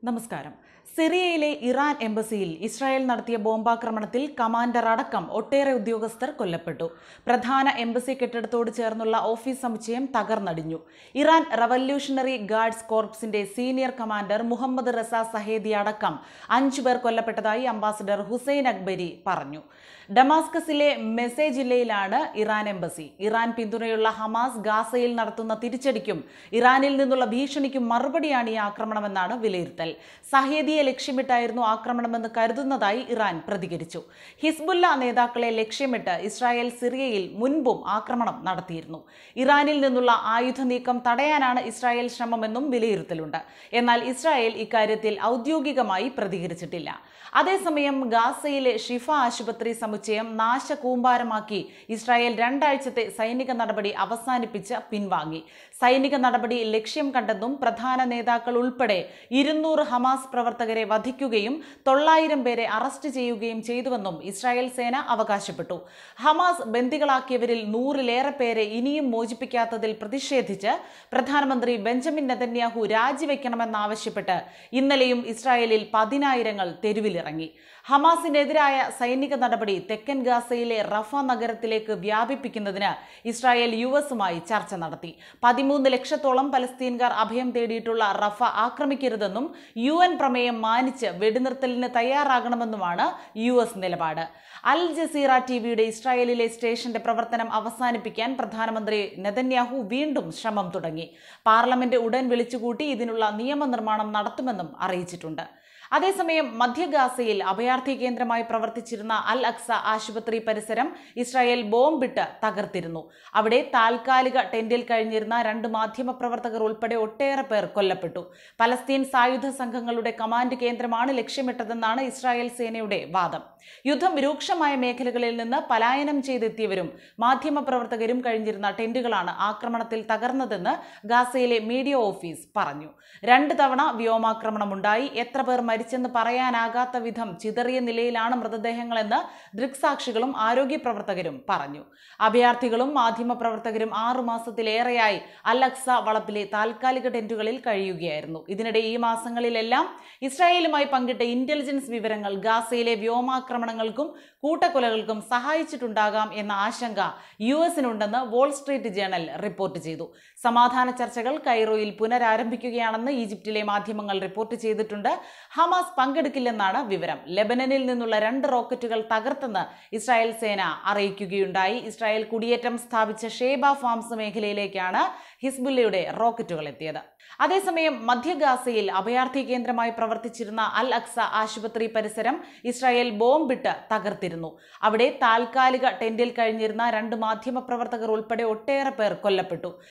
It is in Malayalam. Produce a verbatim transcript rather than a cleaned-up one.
നമസ്കാരം. സിറിയയിലെ ഇറാൻ എംബസിയിൽ ഇസ്രായേൽ നടത്തിയ ബോംബാക്രമണത്തിൽ കമാൻഡർ അടക്കം ഒട്ടേറെ ഉദ്യോഗസ്ഥർ കൊല്ലപ്പെട്ടു. പ്രധാന എംബസി കെട്ടിടത്തോട് ചേർന്നുള്ള ഓഫീസ് സമുച്ചയം തകർന്നടിഞ്ഞു. ഇറാൻ റവല്യൂഷണറി ഗാർഡ്സ് കോർപ്സിന്റെ senior commander Mohammad Reza Zahedi അടക്കം അഞ്ചു പേർ കൊല്ലപ്പെട്ടതായി അംബാസഡർ ഹുസൈൻ അക്ബരി പറഞ്ഞു. ഡമാസ്കസിലെ മെസേ ജില്ലയിലാണ് ഇറാൻ എംബസി. ഇറാൻ പിന്തുണയുള്ള ഹമാസ് ഗാസയിൽ നടത്തുന്ന തിരിച്ചടിക്കും ഇറാനിൽ നിന്നുള്ള ഭീഷണിക്കും മറുപടിയാണ് ഈ ആക്രമണമെന്നാണ് വിലയിരുത്തൽ. സഹേദിയെ ലക്ഷ്യമിട്ടായിരുന്നു ആക്രമണമെന്ന് കരുതുന്നതായി ഇറാൻ പ്രതികരിച്ചു. ഹിസ്ബുല്ല നേതാക്കളെ ലക്ഷ്യമിട്ട് ഇസ്രായേൽ സിറിയയിൽ മുൻപും ആക്രമണം നടത്തിയിരുന്നു. ഇറാനിൽ നിന്നുള്ള ആയുധ നീക്കം തടയാനാണ് ഇസ്രായേൽ ശ്രമമെന്നും വിലയിരുത്തലുണ്ട്. എന്നാൽ ഇസ്രായേൽ ഇക്കാര്യത്തിൽ ഔദ്യോഗികമായി പ്രതികരിച്ചിട്ടില്ല. അതേസമയം ഗാസയിലെ ഷിഫ ആശുപത്രി സമുച്ചയം നാശകൂമ്പാരമാക്കി ഇസ്രായേൽ രണ്ടാഴ്ചത്തെ സൈനിക നടപടി അവസാനിപ്പിച്ച് പിൻവാങ്ങി. സൈനിക നടപടി ലക്ഷ്യം കണ്ടെന്നും പ്രധാന നേതാക്കൾ ഉൾപ്പെടെ ഇരുന്നൂറ് ഹമാസ് പ്രവർത്തകരെ വധിക്കുകയും തൊള്ളായിരം പേരെ അറസ്റ്റ് ചെയ്യുകയും ചെയ്തുവെന്നും ഇസ്രായേൽ സേന അവകാശപ്പെട്ടു. ഹമാസ് ബന്ദികളാക്കിയവരിൽ നൂറിലേറെ പേരെ ഇനിയും മോചിപ്പിക്കാത്തതിൽ പ്രതിഷേധിച്ച് പ്രധാനമന്ത്രി ബെഞ്ചമിൻ നെതന്യാഹു രാജിവെക്കണമെന്നാവശ്യപ്പെട്ട് ഇന്നലെയും ഇസ്രായേലിൽ പതിനായിരങ്ങൾ തെരുവിലിറങ്ങി. ഹമാസിനെതിരായ സൈനിക നടപടി തെക്കൻ ഗാസയിലെ റഫ നഗരത്തിലേക്ക് വ്യാപിപ്പിക്കുന്നതിന് ഇസ്രായേൽ യു എസുമായി ചർച്ച നടത്തി. പതിമൂന്ന് ലക്ഷത്തോളം പലസ്തീൻകാർ അഭയം തേടിയിട്ടുള്ള റഫ ആക്രമിക്കരുതെന്നും യു എൻ പ്രമേയം മാനിച്ച് വെടിനിർത്തലിന് തയ്യാറാകണമെന്നുമാണ് യു എസ് നിലപാട്. അൽ ജസീറ ടിവിയുടെ ഇസ്രായേലിലെ സ്റ്റേഷന്റെ പ്രവർത്തനം അവസാനിപ്പിക്കാൻ പ്രധാനമന്ത്രി നെതന്യാഹു വീണ്ടും ശ്രമം തുടങ്ങി. പാർലമെന്റ് ഉടൻ വിളിച്ചുകൂട്ടി ഇതിനുള്ള നിയമനിർമ്മാണം നടത്തുമെന്നും അറിയിച്ചിട്ടുണ്ട്. അതേസമയം മധ്യ ഗാസയിൽ അഭയാർത്ഥി കേന്ദ്രമായി പ്രവർത്തിച്ചിരുന്ന അൽ അക്സ ആശുപത്രി പരിസരം ഇസ്രായേൽ ബോംബിട്ട് തകർത്തിരുന്നു. അവിടെ താൽക്കാലിക ടെന്റിൽ കഴിഞ്ഞിരുന്ന രണ്ട് മാധ്യമപ്രവർത്തകർ ഉൾപ്പെടെ ഒട്ടേറെ പേർ കൊല്ലപ്പെട്ടു. പലസ്തീൻ സായുധ സംഘങ്ങളുടെ കമാൻഡ് കേന്ദ്രമാണ് ലക്ഷ്യമിട്ടതെന്നാണ് ഇസ്രായേൽ സേനയുടെ വാദം. യുദ്ധം രൂക്ഷമായ മേഖലകളിൽ നിന്ന് പലായനം ചെയ്തെത്തിയവരും മാധ്യമപ്രവർത്തകരും കഴിഞ്ഞിരുന്ന ടെന്റുകളാണ് ആക്രമണത്തിൽ തകർന്നതെന്ന് ഗാസയിലെ മീഡിയ ഓഫീസ് പറഞ്ഞു. രണ്ട് തവണ വ്യോമാക്രമണമുണ്ടായി. എത്ര പേർ മരിച്ചെന്ന് പറയാനാകാത്ത വിധം ചിതറിയ നിലയിലാണ് മൃതദേഹങ്ങളെന്ന് ദൃക്സാക്ഷികളും ആരോഗ്യ പ്രവർത്തകരും പറഞ്ഞു. അഭയാർത്ഥികളും മാധ്യമപ്രവർത്തകരും ആറു മാസത്തിലേറെയായി അൽ അക്സ വളപ്പിലെ താൽക്കാലിക ടെന്റുകളിൽ കഴിയുകയായിരുന്നു. ഇതിനിടെ ഈ മാസങ്ങളിലെല്ലാം ഇസ്രായേലുമായി പങ്കിട്ട ഇന്റലിജൻസ് വിവരങ്ങൾ ഗാസയിലെ വ്യോമാക്രമണങ്ങൾക്കും കൂട്ടക്കൊലകൾക്കും സഹായിച്ചിട്ടുണ്ടാകാം എന്ന ആശങ്ക യു എസിനുണ്ടെന്ന് വാൾ സ്ട്രീറ്റ് ജേണൽ റിപ്പോർട്ട് ചെയ്തു. സമാധാന ചർച്ചകൾ കൈറോയിൽ പുനരാരംഭിക്കുകയാണെന്ന് ഈജിപ്തിലെ മാധ്യമങ്ങൾ റിപ്പോർട്ട് ചെയ്തിട്ടുണ്ട്. ഹമാസ് പങ്കെടുക്കില്ലെന്നാണ് വിവരം. ലെബനനിൽ നിന്നുള്ള രണ്ട് റോക്കറ്റുകൾ തകർത്തെന്ന് ഇസ്രായേൽ സേന അറിയിക്കുകയുണ്ടായി. ഇസ്രായേൽ കുടിയേറ്റം സ്ഥാപിച്ച ഷേബ ഫാംസ് മേഖലയിലേക്കാണ് ഹിസ്ബുല്ലയുടെ റോക്കറ്റുകൾ എത്തിയത്. അതേസമയം മധ്യ ഗാസയിൽ അഭയാർത്ഥി കേന്ദ്രമായി പ്രവർത്തിച്ചിരുന്ന അൽ അക്സ ആശുപത്രി പരിസരം ഇസ്രായേൽ ബോംബിട്ട് തകർത്തിരുന്നു. അവിടെ താൽക്കാലിക ടെന്റിൽ കഴിഞ്ഞിരുന്ന രണ്ട് മാധ്യമപ്രവർത്തകർ ഉൾപ്പെടെ ഒട്ടേറെ പേർ കൊല്ലപ്പെട്ടു.